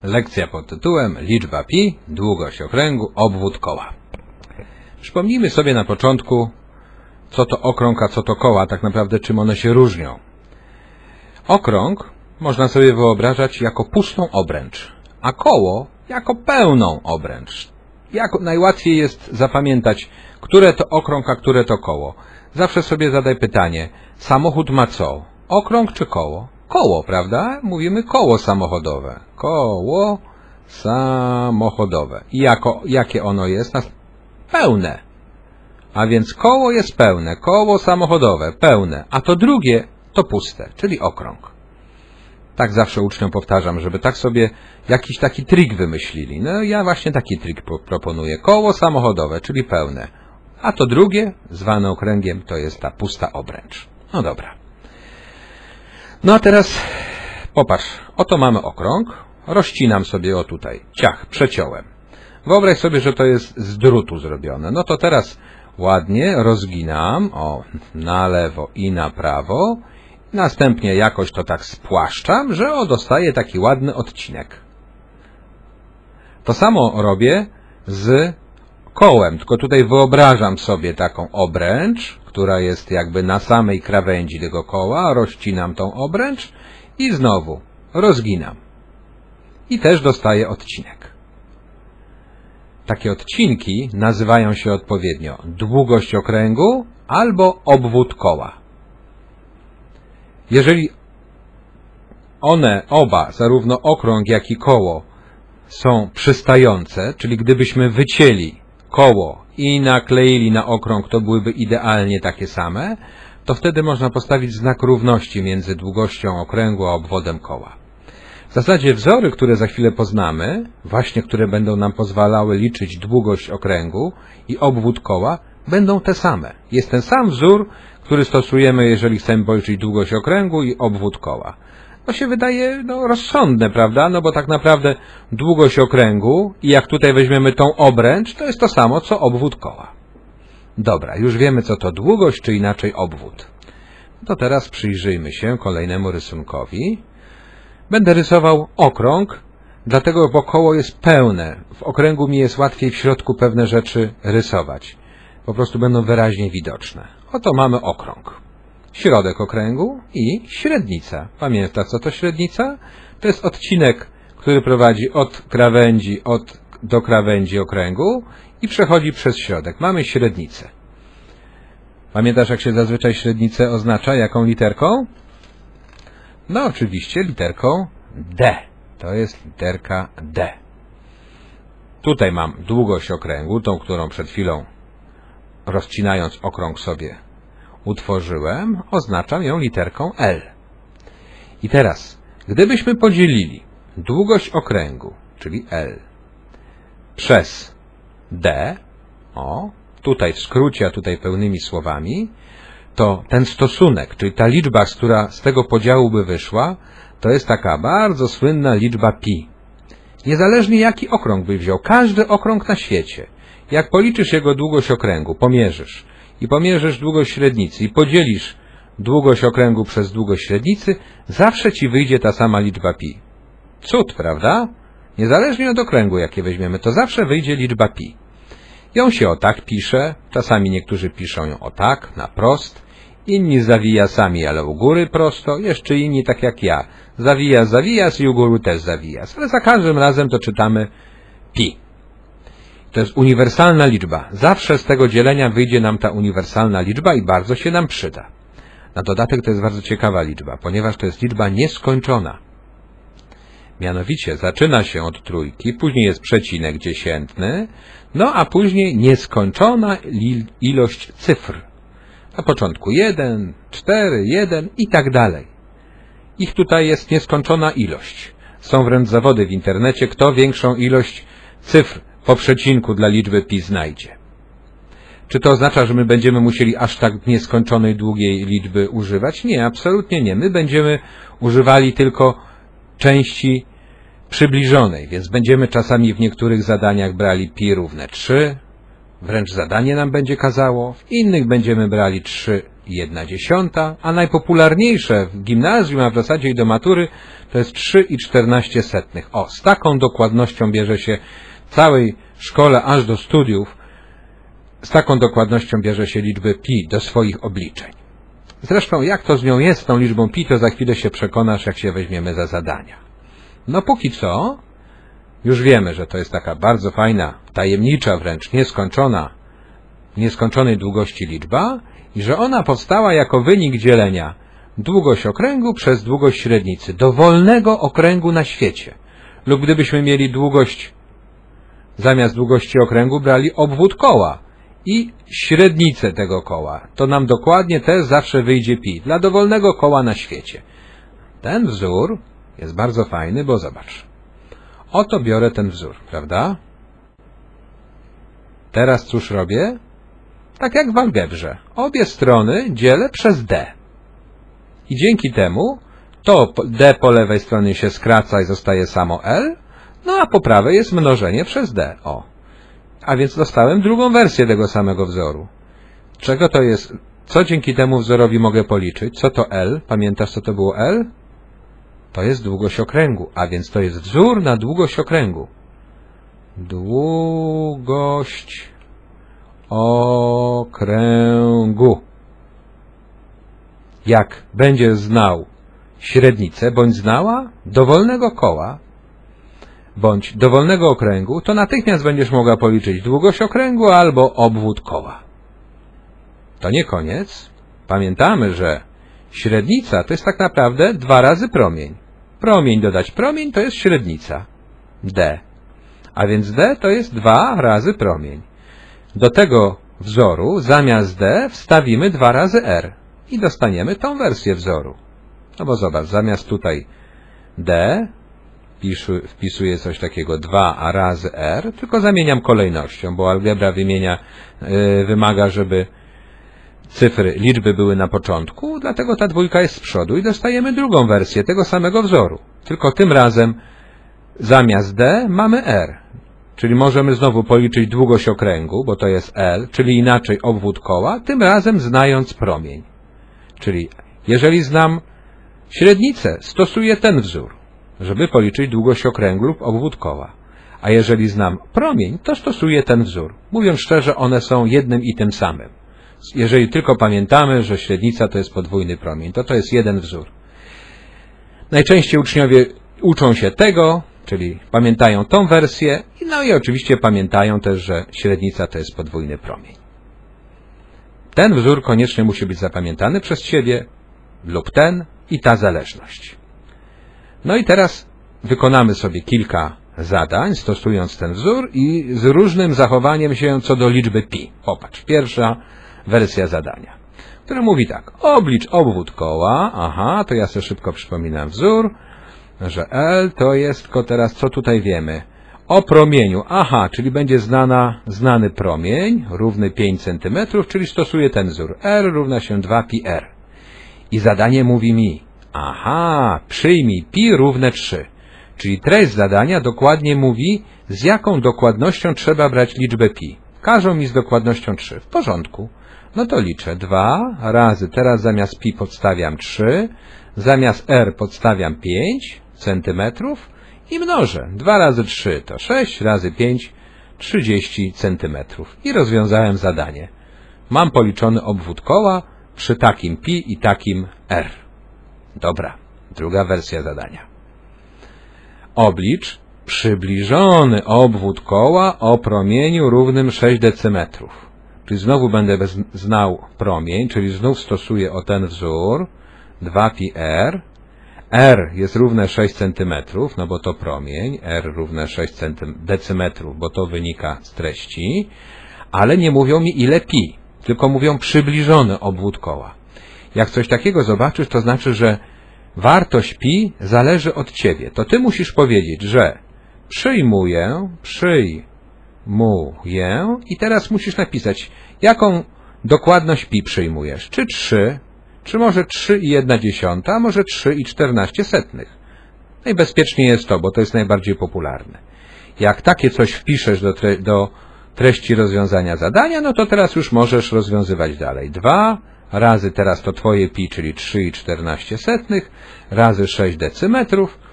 Lekcja pod tytułem Liczba pi, długość okręgu, obwód koła. Przypomnijmy sobie na początku, co to okrąg, a co to koła, tak naprawdę czym one się różnią. Okrąg można sobie wyobrażać jako pustą obręcz, a koło jako pełną obręcz. Jak najłatwiej jest zapamiętać, które to okrąg, a które to koło. Zawsze sobie zadaj pytanie, samochód ma co? Okrąg czy koło? Koło, prawda? Mówimy koło samochodowe. Koło samochodowe. I jakie ono jest? Pełne. A więc koło jest pełne, koło samochodowe, pełne, a to drugie to puste, czyli okrąg. Tak zawsze uczniom powtarzam, żeby tak sobie jakiś taki trik wymyślili. No ja właśnie taki trik proponuję. Koło samochodowe, czyli pełne, a to drugie, zwane okręgiem, to jest ta pusta obręcz. No dobra. No a teraz popatrz, oto mamy okrąg, rozcinam sobie o tutaj, ciach, przeciąłem. Wyobraź sobie, że to jest z drutu zrobione. No to teraz ładnie rozginam, o, na lewo i na prawo. Następnie jakoś to tak spłaszczam, że dostaję taki ładny odcinek. To samo robię z kołem, tylko tutaj wyobrażam sobie taką obręcz, która jest jakby na samej krawędzi tego koła, rozcinam tą obręcz i znowu rozginam. I też dostaję odcinek. Takie odcinki nazywają się odpowiednio długość okręgu albo obwód koła. Jeżeli one oba, zarówno okrąg jak i koło, są przystające, czyli gdybyśmy wycięli koło i nakleili na okrąg, to byłyby idealnie takie same, to wtedy można postawić znak równości między długością okręgu a obwodem koła. W zasadzie wzory, które za chwilę poznamy, właśnie które będą nam pozwalały liczyć długość okręgu i obwód koła, będą te same. Jest ten sam wzór, który stosujemy, jeżeli chcemy policzyć długość okręgu i obwód koła. To się wydaje rozsądne, prawda? No bo tak naprawdę długość okręgu i jak tutaj weźmiemy tą obręcz, to jest to samo, co obwód koła. Dobra, już wiemy, co to długość, czy inaczej obwód. To teraz przyjrzyjmy się kolejnemu rysunkowi. Będę rysował okrąg, dlatego, bo koło jest pełne. W okręgu mi jest łatwiej w środku pewne rzeczy rysować. Po prostu będą wyraźnie widoczne. Oto mamy okrąg. Środek okręgu i średnica. Pamiętasz, co to średnica? To jest odcinek, który prowadzi od krawędzi do krawędzi okręgu i przechodzi przez środek. Mamy średnicę. Pamiętasz, jak się zazwyczaj średnicę oznacza? Jaką literką? No oczywiście literką D. To jest literka D. Tutaj mam długość okręgu, tą, którą przed chwilą rozcinając okrąg sobie utworzyłem, oznaczam ją literką L. I teraz, gdybyśmy podzielili długość okręgu, czyli L, przez D, tutaj w skrócie, a tutaj pełnymi słowami, to ten stosunek, czyli ta liczba, która z tego podziału by wyszła, to jest taka bardzo słynna liczba pi. Niezależnie jaki okrąg by wziął, każdy okrąg na świecie, jak policzysz jego długość okręgu, pomierzysz i pomierzysz długość średnicy i podzielisz długość okręgu przez długość średnicy, zawsze ci wyjdzie ta sama liczba pi. Cud, prawda? Niezależnie od okręgu, jakie weźmiemy, to zawsze wyjdzie liczba pi. Ją się o tak pisze, czasami niektórzy piszą ją o tak, na prost, inni z zawijasami, ale u góry prosto, jeszcze inni tak jak ja. Zawijas i u góry też zawijas, ale za każdym razem to czytamy pi. To jest uniwersalna liczba. Zawsze z tego dzielenia wyjdzie nam ta uniwersalna liczba i bardzo się nam przyda. Na dodatek to jest bardzo ciekawa liczba, ponieważ to jest liczba nieskończona. Mianowicie zaczyna się od trójki, później jest przecinek dziesiętny, no a później nieskończona ilość cyfr. Na początku 1, 4, 1 i tak dalej. Ich tutaj jest nieskończona ilość. Są wręcz zawody w internecie, kto większą ilość cyfr po przecinku dla liczby pi znajdzie. Czy to oznacza, że my będziemy musieli aż tak nieskończonej długiej liczby używać? Nie, absolutnie nie. My będziemy używali tylko części przybliżonej, więc będziemy czasami w niektórych zadaniach brali pi równe 3, wręcz zadanie nam będzie kazało, w innych będziemy brali 3,1, a najpopularniejsze w gimnazjum, a w zasadzie i do matury, to jest 3,14. O, z taką dokładnością bierze się w całej szkole aż do studiów, z taką dokładnością bierze się liczbę pi do swoich obliczeń. Zresztą jak to z nią jest, z tą liczbą pi, to za chwilę się przekonasz, jak się weźmiemy za zadania. No póki co, już wiemy, że to jest taka bardzo fajna, tajemnicza wręcz, nieskończonej długości liczba i że ona powstała jako wynik dzielenia długość okręgu przez długość średnicy, dowolnego okręgu na świecie. Lub gdybyśmy mieli długość, zamiast długości okręgu brali obwód koła i średnicę tego koła, to nam dokładnie też zawsze wyjdzie pi, dla dowolnego koła na świecie. Ten wzór jest bardzo fajny, bo zobacz. Oto biorę ten wzór, prawda? Teraz cóż robię? Tak jak w algebrze. Obie strony dzielę przez d. I dzięki temu to d po lewej stronie się skraca i zostaje samo l, no a po prawej jest mnożenie przez d. O. A więc dostałem drugą wersję tego samego wzoru. Czego to jest? Co dzięki temu wzorowi mogę policzyć? Co to l? Pamiętasz, co to było l? To jest długość okręgu, a więc to jest wzór na długość okręgu. Długość okręgu. Jak będziesz znał średnicę, bądź znała dowolnego koła, bądź dowolnego okręgu, to natychmiast będziesz mogła policzyć długość okręgu albo obwód koła. To nie koniec. Pamiętamy, że średnica to jest tak naprawdę 2 razy promień. Promień dodać promień to jest średnica d. A więc d to jest 2 razy promień. Do tego wzoru zamiast d wstawimy 2 razy r i dostaniemy tą wersję wzoru. No bo zobacz, zamiast tutaj d wpisuję coś takiego 2 razy r, tylko zamieniam kolejnością, bo algebra wymaga, żeby liczby były na początku, dlatego ta dwójka jest z przodu i dostajemy drugą wersję tego samego wzoru. Tylko tym razem zamiast d mamy r, czyli możemy znowu policzyć długość okręgu, bo to jest l, czyli inaczej obwód koła, tym razem znając promień. Czyli jeżeli znam średnicę, stosuję ten wzór, żeby policzyć długość okręgu lub obwód koła. A jeżeli znam promień, to stosuję ten wzór. Mówiąc szczerze, one są jednym i tym samym. Jeżeli tylko pamiętamy, że średnica to jest podwójny promień, to jest jeden wzór. Najczęściej uczniowie uczą się tego, czyli pamiętają tą wersję, no i oczywiście pamiętają też, że średnica to jest podwójny promień. Ten wzór koniecznie musi być zapamiętany przez Ciebie, lub ten i ta zależność. No i teraz wykonamy sobie kilka zadań, stosując ten wzór i z różnym zachowaniem się co do liczby pi. Popatrz, pierwsza wersja zadania, która mówi tak: oblicz obwód koła, to ja sobie szybko przypominam wzór, że L to jest, tylko teraz co tutaj wiemy? O promieniu, czyli będzie znany promień, równy 5 cm, czyli stosuję ten wzór. R równa się 2πr. I zadanie mówi mi, przyjmij pi równe 3. Czyli treść zadania dokładnie mówi, z jaką dokładnością trzeba brać liczbę pi. Każą mi z dokładnością 3. W porządku. No to liczę 2 razy, teraz zamiast pi podstawiam 3, zamiast r podstawiam 5 centymetrów i mnożę. 2 razy 3 to 6, razy 5 30 centymetrów. I rozwiązałem zadanie. Mam policzony obwód koła przy takim pi i takim r. Dobra, druga wersja zadania. Oblicz przybliżony obwód koła o promieniu równym 6 decymetrów. Czyli znowu będę znał promień, czyli znów stosuję ten wzór 2πr. R jest równe 6 cm, no bo to promień, R równe 6 decymetrów, bo to wynika z treści, ale nie mówią mi ile pi, tylko mówią przybliżony obwód koła. Jak coś takiego zobaczysz, to znaczy, że wartość pi zależy od Ciebie. To Ty musisz powiedzieć, że przyjmuję i teraz musisz napisać, jaką dokładność pi przyjmujesz. Czy 3, czy może 3,1, a może 3,14. Najbezpieczniej jest to, bo to jest najbardziej popularne. Jak takie coś wpiszesz do treści rozwiązania zadania, no to teraz już możesz rozwiązywać dalej. 2 razy teraz to twoje pi, czyli 3,14, razy 6 decymetrów,